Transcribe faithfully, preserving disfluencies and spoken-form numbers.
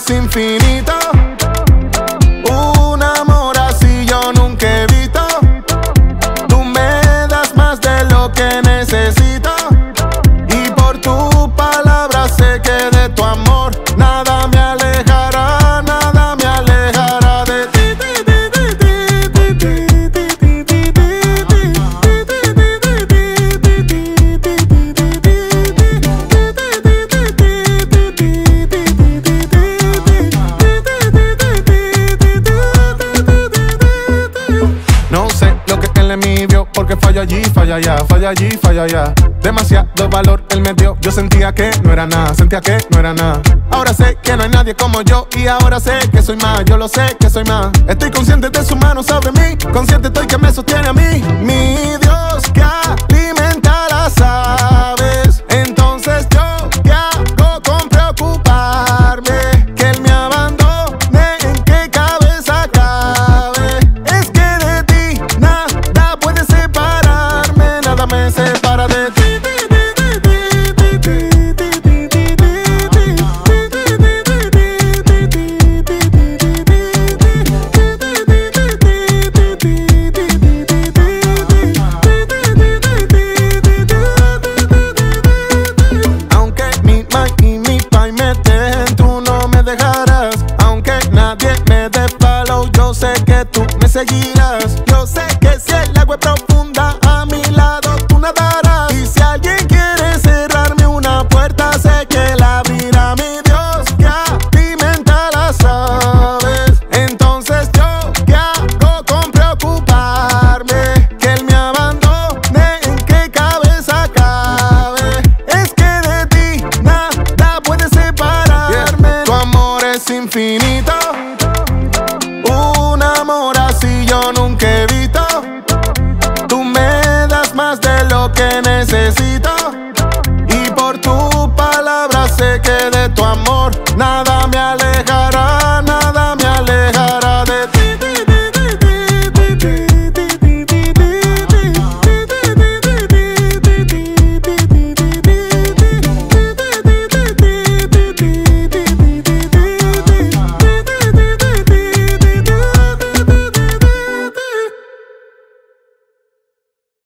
es infinito. Un amor así yo nunca he visto. Tú me das más de lo que necesito. Y por tu palabra sé que de tu amor nada me alejará, nada me alejará de ti. No sé lo que él en mí vio, porque falla allí, falla allá, falla allí, falla allá. Demasiado valor él me dio. Yo sentía que no era nada, sentía que no era nada. Ahora sé que no hay nadie como yo. Y ahora sé que soy más, yo lo sé que soy más. Estoy consciente de su mano sobre mí. Consciente estoy que me sostiene a mí. Mi Dios que alimenta las aves. Entonces yo, ¿qué hago con preocuparme? Que él me abandone, ¿en qué cabeza cabe? Es que de ti nada puede separarme. Nada me separa de ti. Yo sé que tú me seguirás. Yo sé que si el agua es profunda a mi lado tú nadarás. Y si alguien quiere cerrarme una puerta, sé que la abrirá mi Dios que alimenta las aves. Entonces yo, ¿qué hago con preocuparme? Que él me abandone, ¿en qué cabeza cabe? Es que de ti nada puede separarme. Tu amor es infinito. Un amor así yo nunca he visto. Tú me das más de lo que necesito. Y por tu palabra sé que de tu amor nada